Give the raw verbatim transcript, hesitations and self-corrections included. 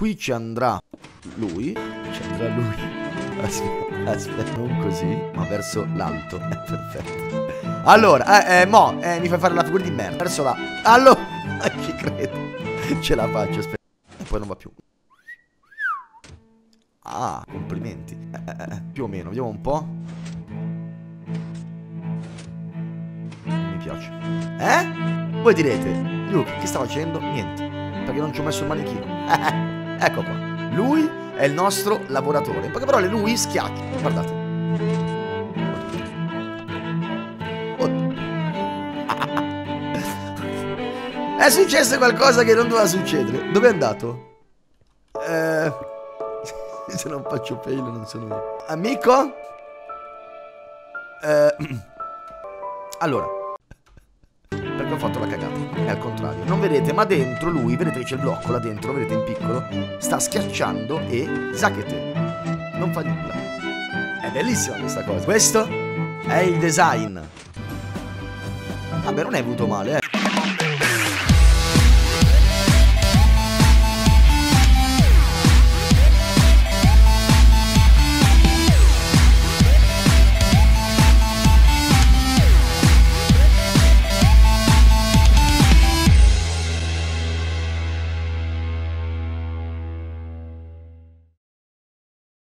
qui ci andrà lui. Ci andrà lui. Aspetta, aspetta, non così, ma verso l'alto. Perfetto. Allora, eh, eh, mo, eh, mi fai fare la figura di merda. Verso là. Allora, ci credo. Ce la faccio, aspetta. E poi non va più. Ah, complimenti. Eh, eh, più o meno, vediamo un po'. Non mi piace. Eh? Voi direte, Luke, che sta facendo? Niente, perché non ci ho messo il manichino. Ecco qua. Lui è il nostro lavoratore. In poche parole, lui schiaccia. Guardate. È successo qualcosa che non doveva succedere. Dove è andato? Eh... Se non faccio fail non sono io. Amico? Eh... Allora, perché ho fatto la cagata. È al contrario. Non vedete, ma dentro lui, vedete che c'è il blocco là dentro, vedete in piccolo, sta schiacciando e zacchete. Non fa nulla. È bellissima questa cosa. Questo è il design. Vabbè, non è venuto male, eh.